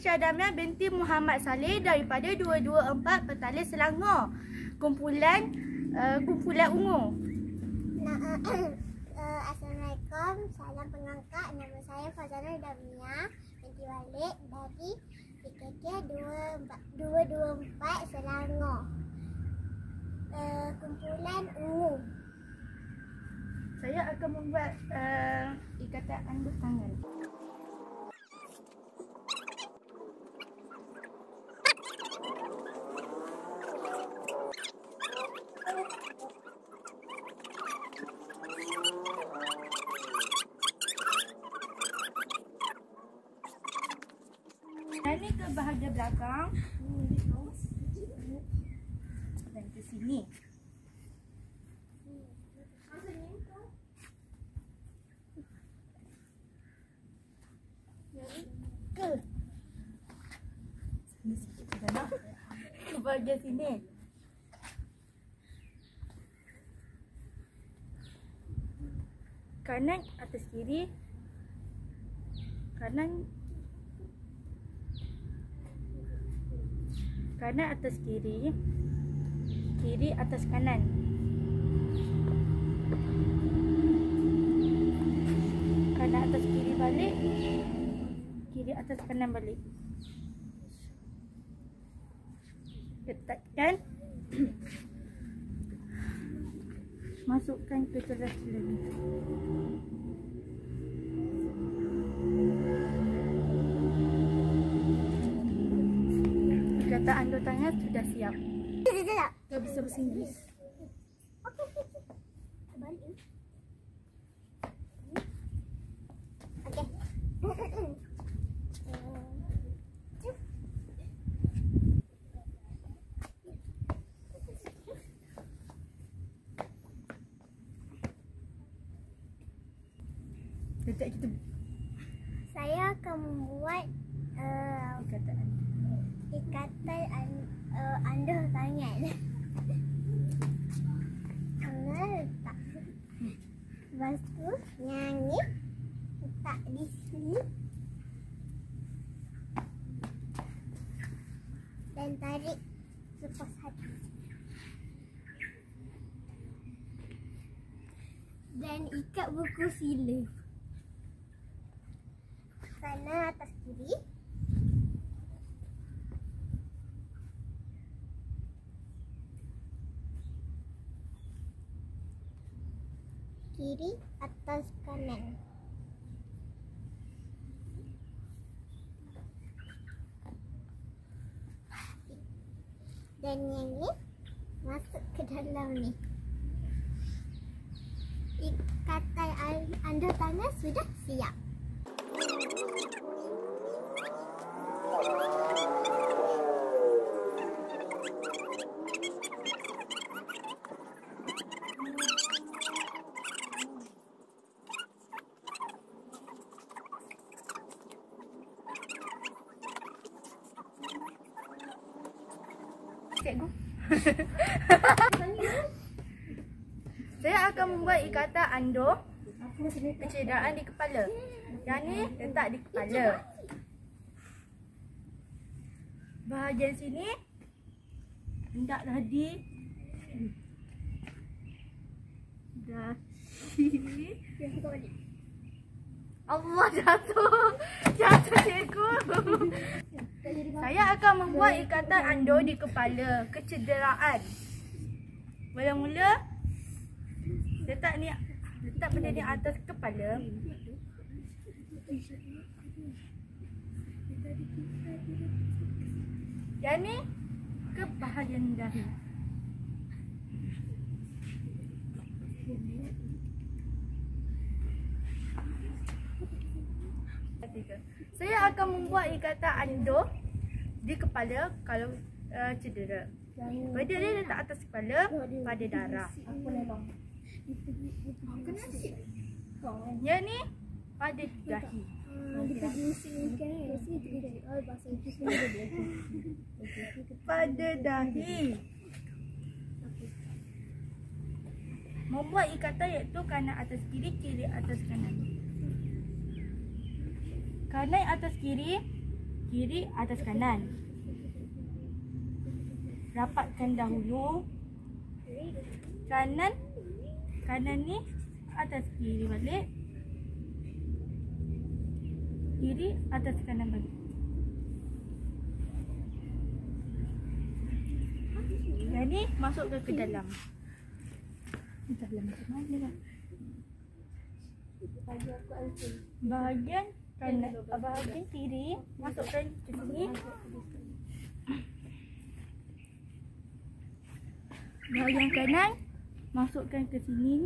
Aisyah Damian binti Muhammad Saleh daripada 224 Petaling Selangor. Kumpulan ungu. Assalamualaikum, salam pengangkat. Nama saya Fazana Damia binti Walid dari PKK 224 Selangor. Kumpulan ungu. Saya akan membuat ikatan anduh tangan. Dan ni ke bahagian belakang dan ke sini. Ke bahagian sini. Kanan atas kiri. Kanan atas kiri. Kiri atas kanan. Kanan atas kiri balik. Kiri atas kanan balik. Letakkan. Masukkan ke teras lagi. Ikatan anduh tangan sudah siap. Dah bisa bahasa Inggeris. Okey. Letak kita Saya akan membuat ikatan anduh tangan. Tangan letak. Lepas tu nyanyi letak di sini. Dan tarik lepas hati. Dan ikat buku sila. Kanan atas kiri. Kiri atas kanan. Dan yang ni masuk ke dalam ni. Ikatan anduh tangan sudah siap. Cikgu. Saya akan membuat ikatan anduh kecederaan di kepala. Yang ni letak di kepala. Bahagian sini hendak dahi. Allah, jatuh cikgu. Saya akan membuat ikatan anduh di kepala kecederaan. Mula-mula letak benda ni atas kepala. Yang ni ke bahagian dahi. Saya akan membuat ikatan anduh di kepala kalau cedera. Pada dia letak atas kepala pada darah. Yang ni pada dahi. Pada dahi. Membuat ikatan iaitu kanan atas kiri, kiri atas kanan. Kanan atas kiri, kiri atas kanan. Rapatkan dahulu. Kanan ni atas kiri balik. Kiri atas kanan balik. Yang ni masukkan ke dalam. Dalam macam mana lah. Bahagian kanan, bahagian kiri masukkan ke sini. Bahagian kanan masukkan ke sini.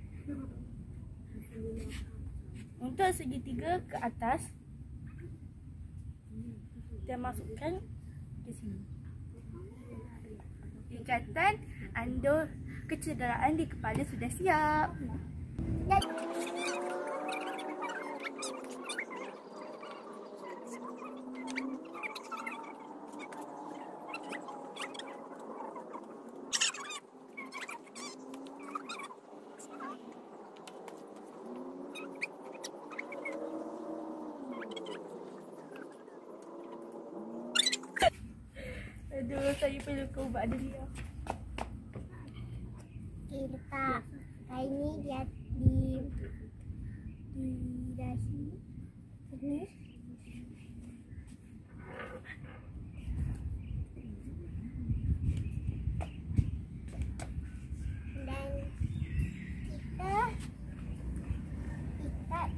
Untuk segitiga ke atas, kita masukkan ke sini. Ikatan ando kecederaan di kepala sudah siap. Aduh, saya perlu ke ubat dulu. Okey, letak kain ni dia di dasi sini. Dan kita ikat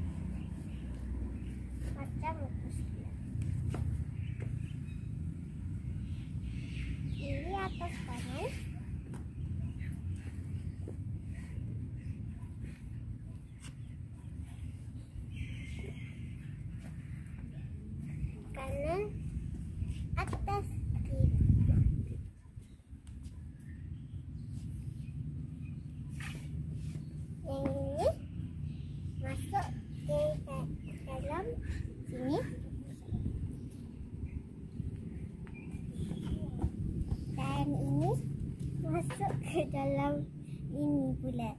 macam mukus. Ini atas kanan. Kanan atas kiri. Yang ini masuk ke dalam sini. Dan ini masuk ke dalam ini pula.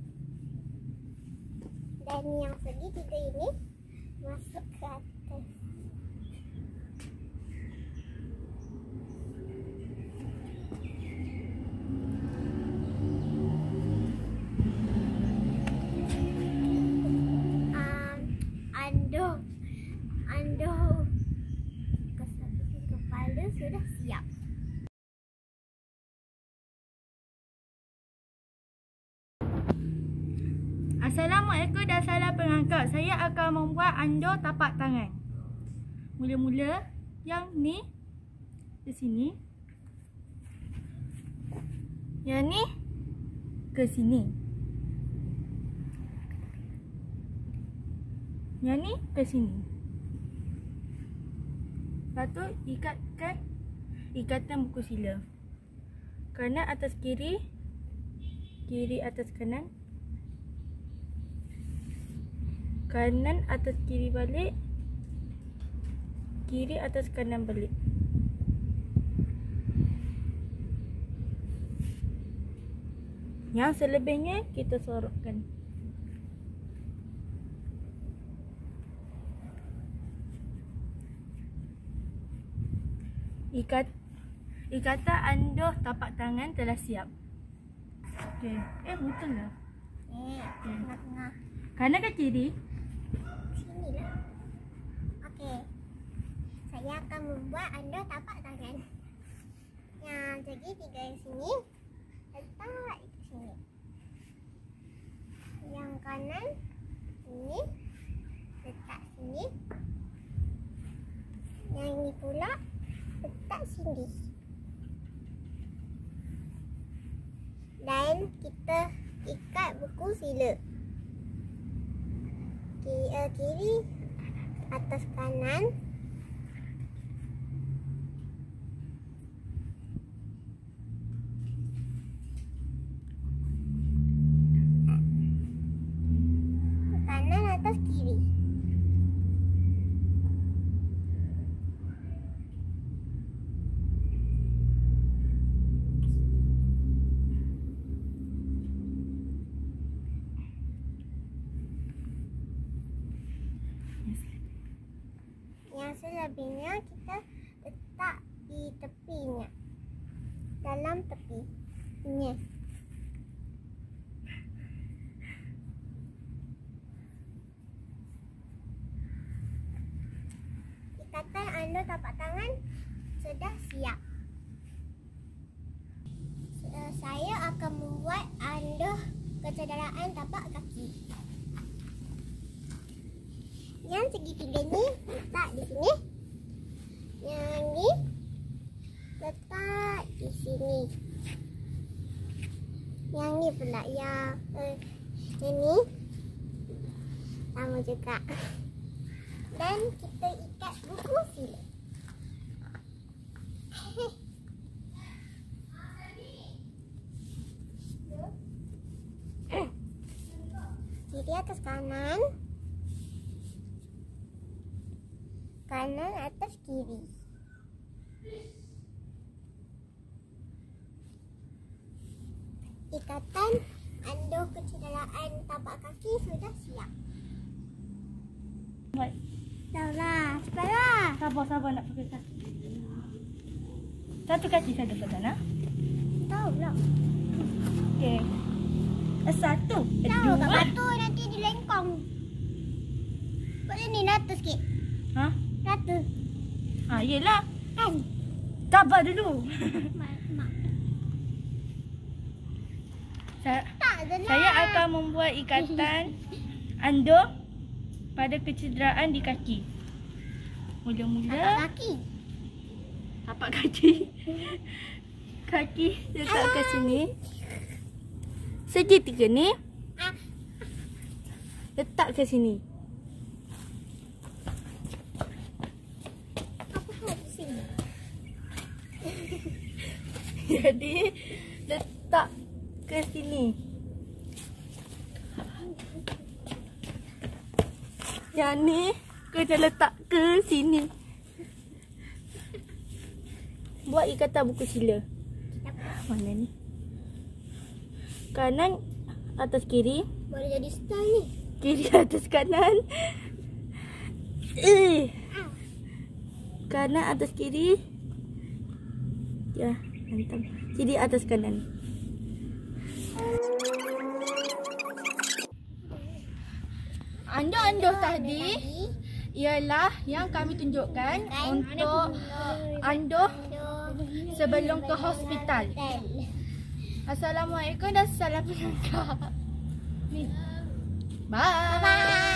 Dan yang segitiga ini masuk ke atas. Ando kepala sudah siap. Assalamualaikum dan salam pengangkat. Saya akan membuat ando tapak tangan. Mula-mula yang ni ke sini. Yang ni ke sini. Yang ni ke sini. Lepas tu ikatan buku sila. Kanan atas kiri, kiri atas kanan. Kanan atas kiri balik, kiri atas kanan balik. Yang selebihnya kita sorokkan. Ikatan ando tapak tangan telah siap. Okey. Betul lah. Tengah-tengah. Kanan ke kiri? Sini lah. Okey. Saya akan membuat ando tapak tangan. Yang jadi tiga yang sini. Letak di sini. Yang kanan ini letak sini. Yang ini pula letak sini. Dan kita ikat buku sila. Kiri atas kanan. Kanan atas kiri. Yang habisnya kita letak di tepinya. Dalam tepi. Ini. Ikatan ando tapak tangan sudah siap. Saya akan membuat ando kecederaan tapak kaki. Yang segitiga ni letak di sini. Yang ni letak di sini. Yang ni pula yang ini sama juga. Dan kita ikat buku sila. Kiri atas kanan. Kanan atas kiri. Ikatan ando kecederaan tapak kaki sudah siap. Baik. Dah lah, cepatlah. Sabar nak pakai kaki. Satu kaki saja sana. Tahu pula. Okey. Satu. Tahu kat batu nanti dilengkong. Buat ni rata sikit. Ha? Rata. Ha, yelah. Kan? Sabar dulu. Mak. Saya Tak adalah. Saya akan membuat ikatan ando pada kecederaan di kaki. Mula-mula Tapak kaki. tapak kaki. Kaki letak ke sini. Segitiga ni letak ke sini. Apa hal di sini? Jadi letak ke sini. Yang ni kena letak ke sini. Buat ikatan buku sila. Mana ni? Kanan atas kiri. Boleh jadi style ni. Kiri atas kanan. Kanan atas kiri. Ya, hantam. Kiri atas kanan. Ando tadi ialah yang kami tunjukkan untuk ando sebelum ke hospital. Assalamualaikum dan salam penangkap. Bye. Bye.